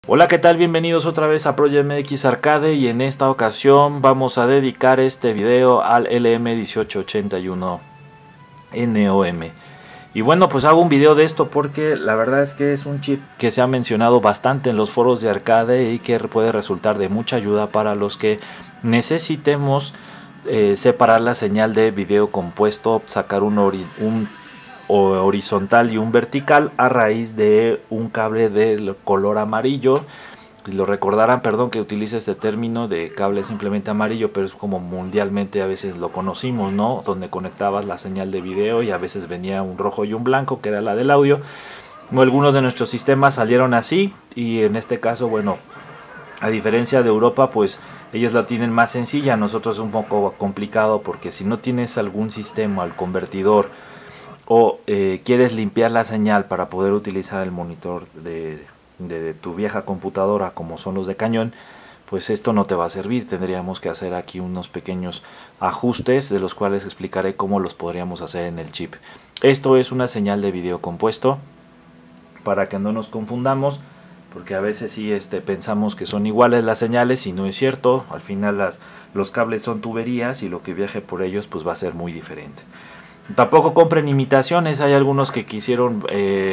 Hola, ¿qué tal? Bienvenidos otra vez a Project MX Arcade, y en esta ocasión vamos a dedicar este video al LM1881 NOM. Y bueno, pues hago un video de esto porque la verdad es que es un chip que se ha mencionado bastante en los foros de arcade y que puede resultar de mucha ayuda para los que necesitemos separar la señal de video compuesto, sacar un horizontal y un vertical a raíz de un cable de color amarillo. Lo recordarán, perdón que utilice este término de cable simplemente amarillo, pero es como mundialmente a veces lo conocimos, ¿no? Donde conectabas la señal de video y a veces venía un rojo y un blanco, que era la del audio. Algunos de nuestros sistemas salieron así, y en este caso, bueno, a diferencia de Europa, pues ellos la tienen más sencilla. Nosotros es un poco complicado, porque si no tienes algún sistema, el convertidor, o quieres limpiar la señal para poder utilizar el monitor de tu vieja computadora, como son los de cañón, pues esto no te va a servir. Tendríamos que hacer aquí unos pequeños ajustes, de los cuales explicaré cómo los podríamos hacer en el chip. Esto es una señal de video compuesto, para que no nos confundamos, porque a veces sí pensamos que son iguales las señales y no es cierto. Al final los cables son tuberías y lo que viaje por ellos pues va a ser muy diferente. Tampoco compren imitaciones. Hay algunos que quisieron,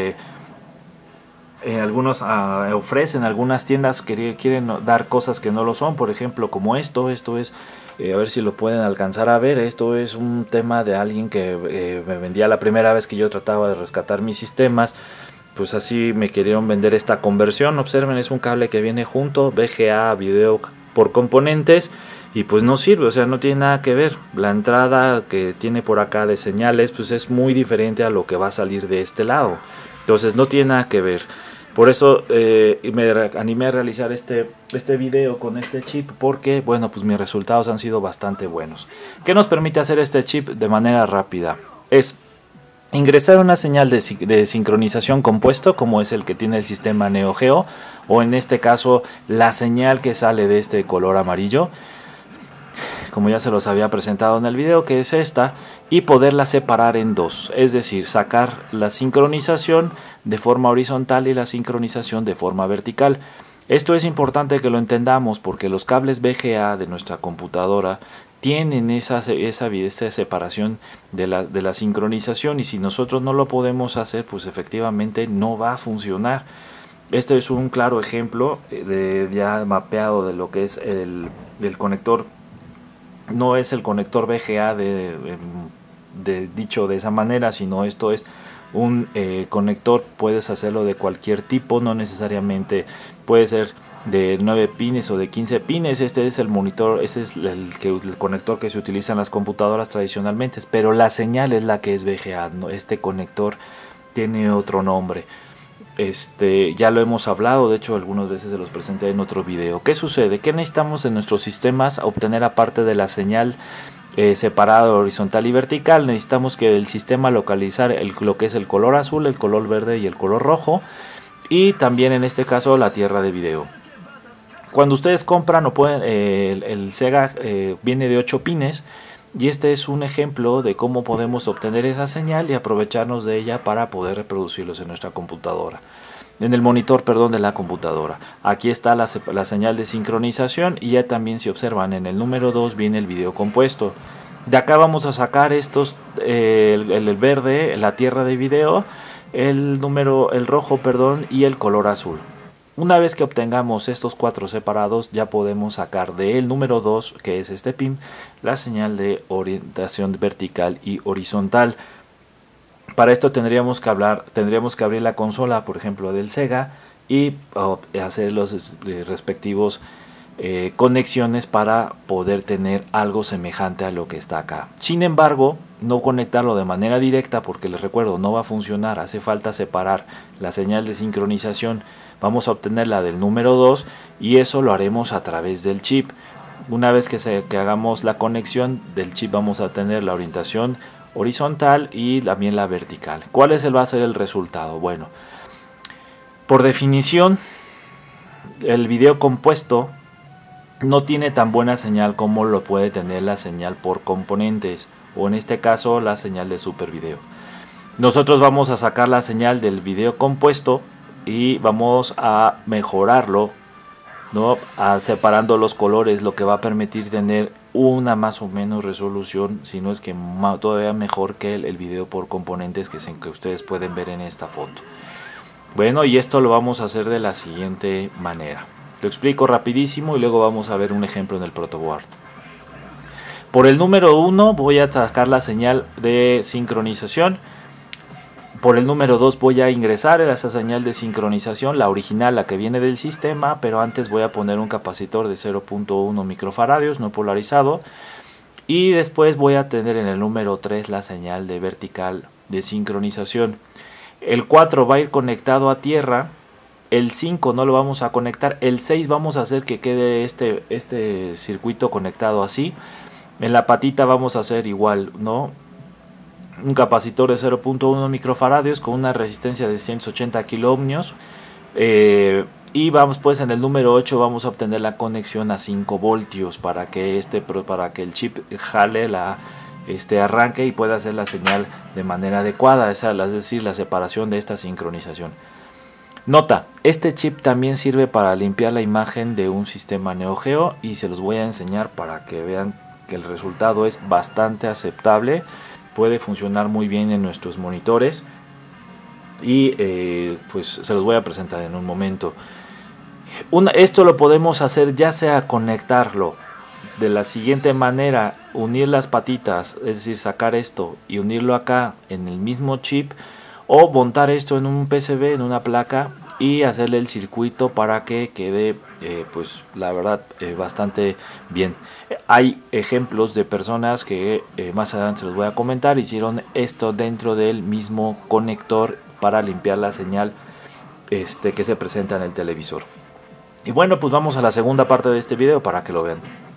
algunos ofrecen, algunas tiendas que quieren dar cosas que no lo son. Por ejemplo, como esto es, a ver si lo pueden alcanzar a ver. Esto es un tema de alguien que me vendía la primera vez que yo trataba de rescatar mis sistemas. Pues así me querían vender esta conversión. Observen, es un cable que viene junto, VGA, video por componentes. Y pues no sirve, o sea, no tiene nada que ver. La entrada que tiene por acá de señales pues es muy diferente a lo que va a salir de este lado. Entonces no tiene nada que ver. Por eso me animé a realizar este video con este chip, porque bueno, pues mis resultados han sido bastante buenos. ¿Qué nos permite hacer este chip de manera rápida? Es ingresar una señal de sincronización compuesto, como es el que tiene el sistema Neo Geo, o en este caso la señal que sale de este color amarillo, como ya se los había presentado en el video, que es esta, y poderla separar en dos, es decir, sacar la sincronización de forma horizontal y la sincronización de forma vertical. Esto es importante que lo entendamos, porque los cables VGA de nuestra computadora tienen esa separación de la sincronización, y si nosotros no lo podemos hacer, pues efectivamente no va a funcionar. Este es un claro ejemplo ya mapeado de lo que es el conector. No es el conector VGA dicho de esa manera, sino esto es un conector. Puedes hacerlo de cualquier tipo, no necesariamente puede ser de 9 pines o de 15 pines. Este es el monitor, este es el conector que se utiliza en las computadoras tradicionalmente, pero la señal es la que es VGA, ¿no? Este conector tiene otro nombre. Ya lo hemos hablado, de hecho algunas veces se los presenté en otro video. ¿Qué sucede? ¿Qué necesitamos en nuestros sistemas? Obtener, aparte de la señal separada horizontal y vertical, necesitamos que el sistema localizar lo que es el color azul, el color verde y el color rojo, y también en este caso la tierra de video. Cuando ustedes compran o pueden, el Sega viene de 8 pines, y este es un ejemplo de cómo podemos obtener esa señal y aprovecharnos de ella para poder reproducirlos en nuestra computadora, en el monitor, perdón, de la computadora. Aquí está la señal de sincronización, y ya también, si observan, en el número 2 viene el video compuesto. De acá vamos a sacar estos, el verde, la tierra de video, el rojo, perdón, y el color azul. Una vez que obtengamos estos 4 separados, ya podemos sacar del número 2, que es este pin, la señal de orientación vertical y horizontal. Para esto tendríamos que abrir la consola, por ejemplo, del Sega, y hacer los respectivos conexiones para poder tener algo semejante a lo que está acá. Sin embargo, no conectarlo de manera directa, porque les recuerdo, no va a funcionar. Hace falta separar la señal de sincronización. Vamos a obtener la del número 2, y eso lo haremos a través del chip. Una vez que hagamos la conexión del chip, vamos a tener la orientación horizontal y también la vertical. ¿Cuál va a ser el resultado? Bueno, por definición, el video compuesto no tiene tan buena señal como lo puede tener la señal por componentes, o en este caso la señal de super video. Nosotros vamos a sacar la señal del video compuesto y vamos a mejorarlo, ¿no? Separando los colores, lo que va a permitir tener una más o menos resolución, si no es que todavía mejor que el video por componentes que ustedes pueden ver en esta foto. Bueno, y esto lo vamos a hacer de la siguiente manera. Lo explico rapidísimo y luego vamos a ver un ejemplo en el protoboard. Por el número 1 voy a sacar la señal de sincronización. Por el número 2 voy a ingresar esa señal de sincronización, la original, la que viene del sistema, pero antes voy a poner un capacitor de 0.1 microfaradios no polarizado. Y después voy a tener en el número 3 la señal de vertical de sincronización. El 4 va a ir conectado a tierra. El 5 no lo vamos a conectar. El 6 vamos a hacer que quede este circuito conectado así. En la patita vamos a hacer igual, ¿no? Un capacitor de 0.1 microfaradios con una resistencia de 180 kiloohmios. Y vamos pues en el número 8 vamos a obtener la conexión a 5 voltios para que el chip jale arranque y pueda hacer la señal de manera adecuada, es decir, la separación de esta sincronización. Nota, este chip también sirve para limpiar la imagen de un sistema Neo Geo y se los voy a enseñar para que vean que el resultado es bastante aceptable. Puede funcionar muy bien en nuestros monitores y pues se los voy a presentar en un momento. Esto lo podemos hacer ya sea conectarlo de la siguiente manera, unir las patitas, es decir, sacar esto y unirlo acá en el mismo chip, o montar esto en un PCB, en una placa, y hacerle el circuito para que quede pues la verdad bastante bien. Hay ejemplos de personas que más adelante se los voy a comentar, hicieron esto dentro del mismo conector para limpiar la señal que se presenta en el televisor. Y bueno, pues vamos a la segunda parte de este video para que lo vean.